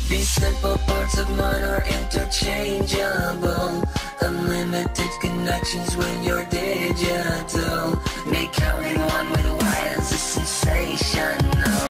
These simple parts of mine are interchangeable. Unlimited connections when you're digital. Make counting one with wires a sensation.